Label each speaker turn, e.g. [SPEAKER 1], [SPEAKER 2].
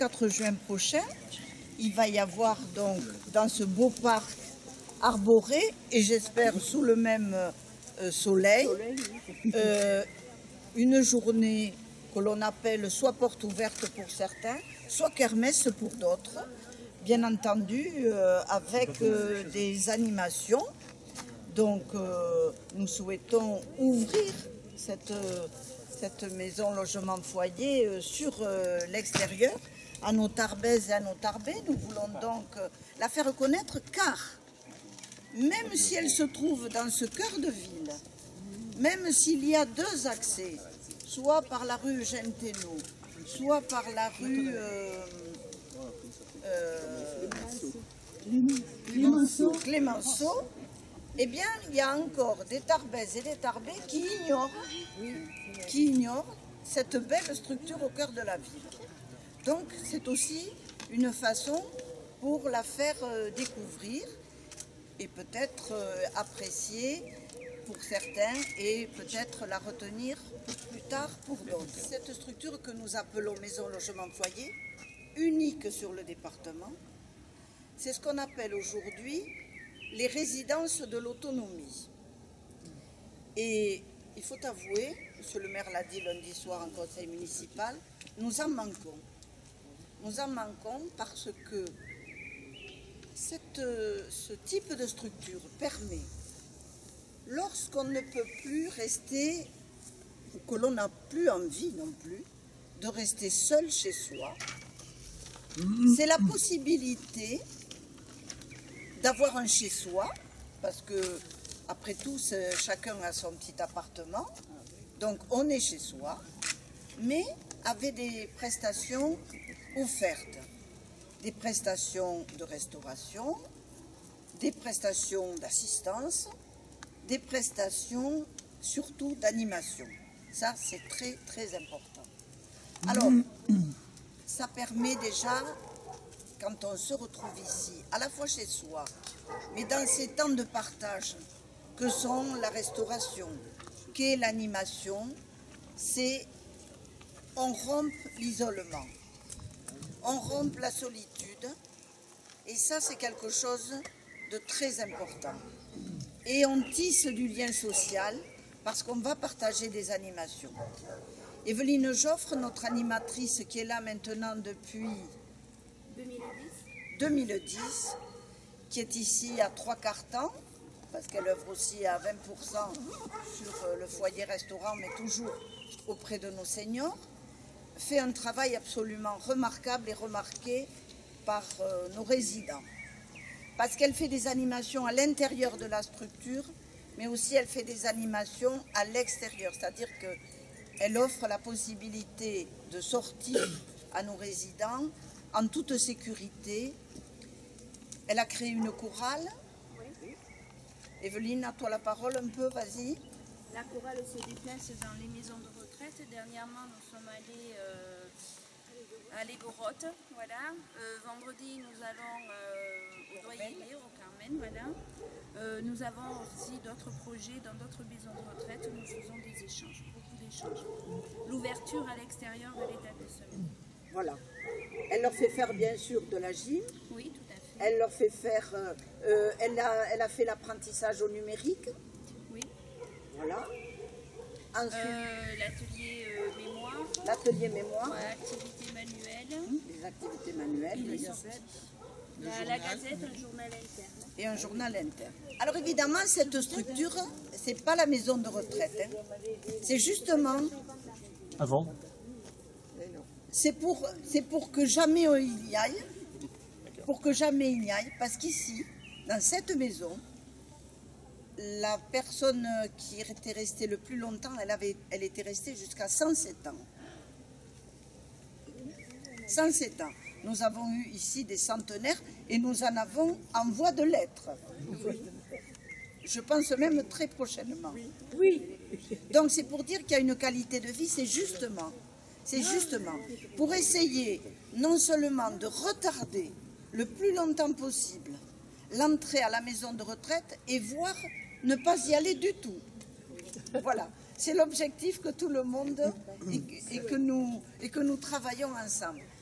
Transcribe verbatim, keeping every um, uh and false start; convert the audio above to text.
[SPEAKER 1] quatre juin prochain, il va y avoir donc dans ce beau parc arboré, et j'espère sous le même euh, soleil, euh, une journée que l'on appelle soit porte ouverte pour certains, soit kermesse pour d'autres, bien entendu euh, avec euh, des animations. Donc euh, nous souhaitons ouvrir cette, euh, cette maison logement foyer euh, sur euh, l'extérieur à nos Tarbaises et à nos Tarbais. Nous voulons donc euh, la faire connaître, car même si elle se trouve dans ce cœur de ville, même s'il y a deux accès, soit par la rue Eugène Thénault, soit par la rue euh, euh, Clémenceau, Clémenceau, eh bien, il y a encore des Tarbaises et des Tarbais qui ignorent, qui ignorent cette belle structure au cœur de la ville. Donc, c'est aussi une façon pour la faire euh, découvrir et peut-être euh, apprécier pour certains et peut-être la retenir pour plus tard pour d'autres. Cette structure que nous appelons maison logement foyer, unique sur le département, c'est ce qu'on appelle aujourd'hui les résidences de l'autonomie. Et il faut avouer, monsieur le maire l'a dit lundi soir en conseil municipal, nous en manquons. Nous en manquons parce que cette, ce type de structure permet, lorsqu'on ne peut plus rester, ou que l'on n'a plus envie non plus, de rester seul chez soi, c'est la possibilité d'avoir un chez-soi, parce que, après tout, chacun a son petit appartement, donc on est chez soi, mais avec des prestations offertes, des prestations de restauration, des prestations d'assistance, des prestations surtout d'animation. Ça, c'est très, très important. Alors, ça permet déjà, quand on se retrouve ici, à la fois chez soi, mais dans ces temps de partage que sont la restauration, qu'est l'animation, c'est on rompt l'isolement, on rompt la solitude, et ça c'est quelque chose de très important. Et on tisse du lien social parce qu'on va partager des animations. Evelyne Joffre, notre animatrice qui est là maintenant depuis deux mille dix, qui est ici à trois quarts temps, parce qu'elle œuvre aussi à vingt pour cent sur le foyer restaurant, mais toujours auprès de nos seniors, fait un travail absolument remarquable et remarqué par euh, nos résidents. Parce qu'elle fait des animations à l'intérieur de la structure, mais aussi elle fait des animations à l'extérieur, c'est-à-dire qu'elle offre la possibilité de sortir à nos résidents en toute sécurité. Elle a créé une chorale. Oui. Evelyne, à toi la parole un peu, vas-y.
[SPEAKER 2] La chorale se déplace dans les maisons de retraite. Dernièrement, nous sommes allés euh, à l'Égorotte, voilà. Euh, vendredi, nous allons euh, au Doyenné, au Carmen, voilà. Euh, nous avons aussi d'autres projets dans d'autres maisons de retraite où nous faisons des échanges, beaucoup d'échanges. L'ouverture à l'extérieur de l'établissement.
[SPEAKER 1] Voilà. Elle leur fait faire bien sûr de la gym.
[SPEAKER 2] Oui, tout à fait.
[SPEAKER 1] Elle leur fait faire, euh, euh, elle, a, elle a fait l'apprentissage au numérique.
[SPEAKER 2] Oui.
[SPEAKER 1] Voilà. Ensuite,
[SPEAKER 2] euh, l'atelier euh, mémoire.
[SPEAKER 1] L'atelier mémoire.
[SPEAKER 2] Ouais, activités manuelles.
[SPEAKER 1] Mmh, les activités manuelles.
[SPEAKER 2] Et
[SPEAKER 1] les
[SPEAKER 2] les
[SPEAKER 1] gazettes.
[SPEAKER 2] La, la gazette, un journal interne.
[SPEAKER 1] Et un journal interne. Alors évidemment, cette structure, c'est pas la maison de retraite. Hein. C'est justement...
[SPEAKER 3] Avant
[SPEAKER 1] C'est pour, c'est pour que jamais il y aille, pour que jamais il y aille, parce qu'ici, dans cette maison, la personne qui était restée le plus longtemps, elle, avait, elle était restée jusqu'à cent sept ans. cent sept ans. Nous avons eu ici des centenaires et nous en avons en voie de l'être. Je pense même très prochainement. Oui. Donc c'est pour dire qu'il y a une qualité de vie, c'est justement... C'est justement pour essayer non seulement de retarder le plus longtemps possible l'entrée à la maison de retraite et voire ne pas y aller du tout. Voilà, c'est l'objectif que tout le monde et, et, que nous, et que nous travaillons ensemble.